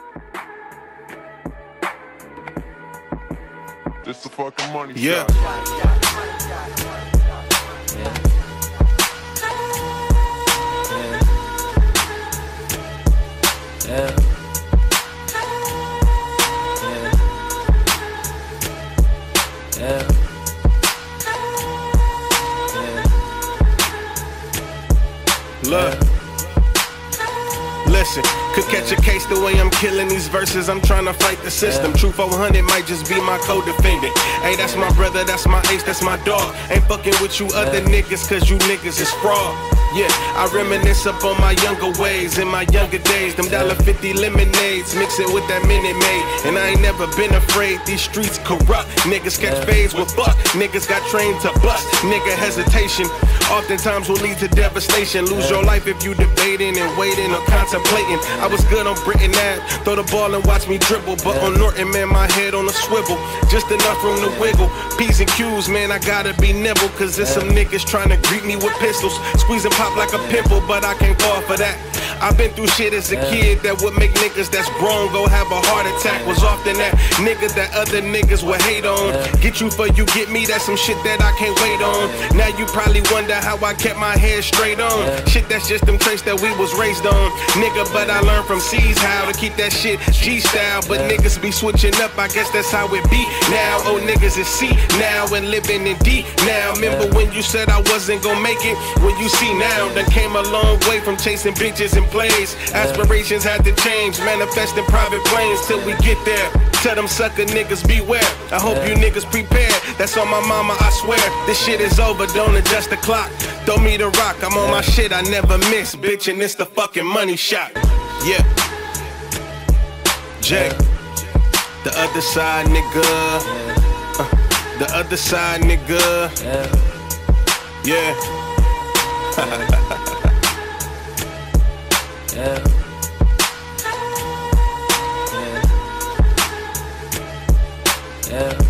It's the fucking money yeah. shot. Yeah. Look, listen, could catch a case the way I'm killing these verses. I'm trying to fight the system. True 400 might just be my co-defendant. Hey, that's my brother, that's my ace, that's my dog. Ain't fucking with you other niggas, cause you niggas is fraud. Yeah, I reminisce up on my younger ways. In my younger days, them $1.50 lemonades, mix it with that Minute Maid. And I ain't never been afraid, these streets corrupt. Niggas catch fades with buck, niggas got trained to bust. Nigga hesitation oftentimes will lead to devastation. Lose your life if you debating and waiting or contemplating. I was good on Britain Ave, throw the ball and watch me dribble. But on Norton, man, my head on a swivel, just enough room to wiggle. P's and Q's, man, I gotta be nimble, cause there's some niggas trying to greet me with pistols. Squeezing pop like a pimple, but I can't fall for that. I've been through shit as a kid that would make niggas that's grown go have a heart attack. Was often that nigga that other niggas would hate on. Get you for you get me, that's some shit that I can't wait on. Now you probably wonder how I kept my head straight on. Shit, that's just them traits that we was raised on. Nigga, but I learned from C's how to keep that shit G-style. But niggas be switching up, I guess that's how it be. Now, old niggas is C now and living in D now. Remember when you said I wasn't gonna make it? When you see now, done came a long way from chasing bitches and plays. Aspirations had to change, manifest in private planes till we get there. Tell them sucker niggas beware. I hope you niggas prepare. That's on my mama, I swear. This shit is over, don't adjust the clock. Throw me the rock, I'm on my shit, I never miss, bitch, and it's the fucking money shot. Yeah. Jay. The other side, nigga. The other side, nigga. Yeah. Yeah.